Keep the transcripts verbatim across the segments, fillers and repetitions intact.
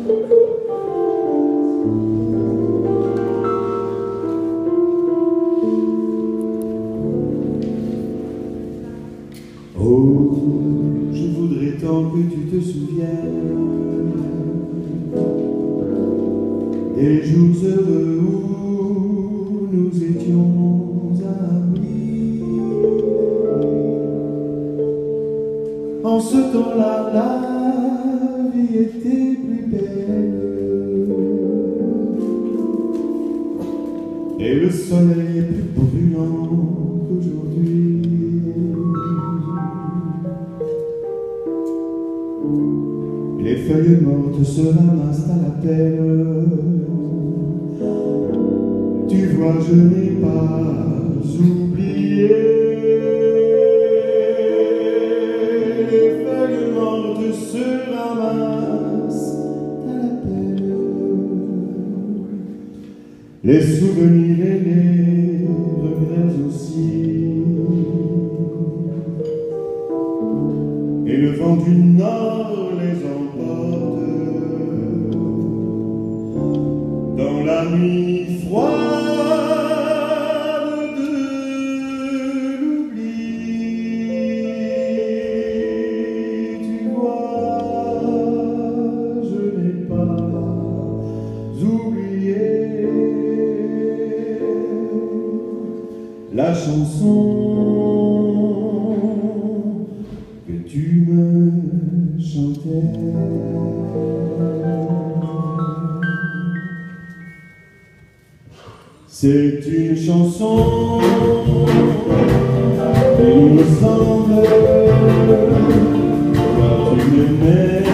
Oh, je voudrais tant que tu te souviennes des jours heureux où nous étions amis. En ce temps-là, la vie était plus belle et le soleil est plus brûlant qu'aujourd'hui. Les feuilles mortes se ramassent à la pelle. Tu vois, je n'ai pas oublié. Les feuilles mortes se ramassent à la pelle. Les souvenirs et les regrets aussi. Et le vent du nord les emporte dans la nuit froide de l'oubli. Tu vois, je n'ai pas oublié la chanson que tu me chantais. C'est une chanson il me semble, toi tu m'aimais,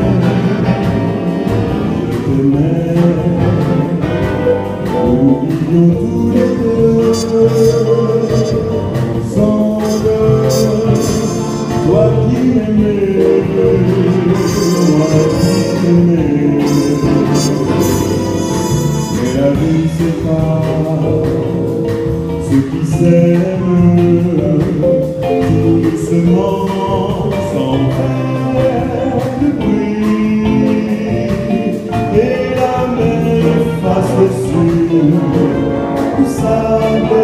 je t'aimais, nous vivions tous les deux ensemble. Toi qui m'aimais, moi qui t'aimais, mais la vie c'est pas ceux qui s'aiment tout doucement sans faire de bruit, et la mer efface sur du sable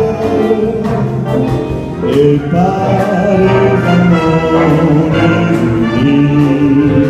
et pas les amants désunis.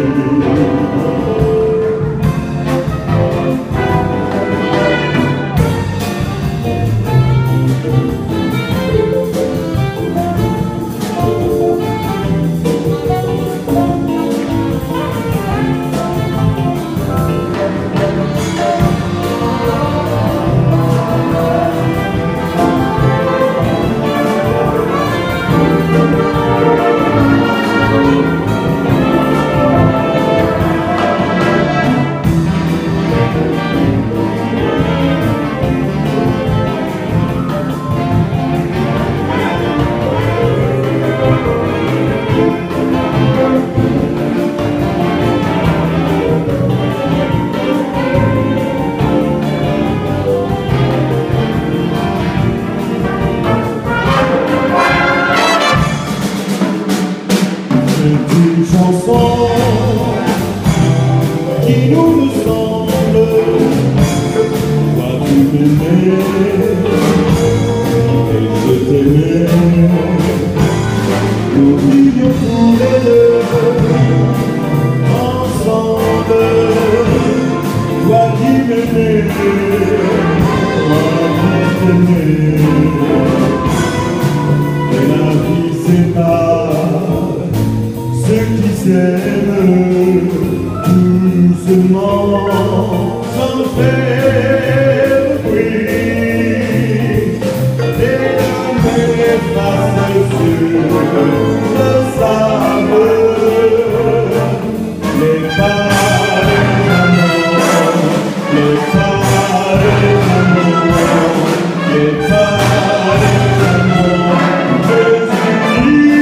Une chanson qui nous ressemble. Toi tu m'aimais et je t'aimais, nous vivions tous les deux ensemble. Toi qui m'aimais, moi qui t'aimais, et la vie c'est pas ceux qui s'aiment tout doucement sans faire de bruit, et la mer efface sur le sable les pas des amants, les pas des amants, les pas des amants désunis.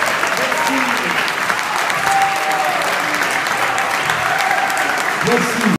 Merci.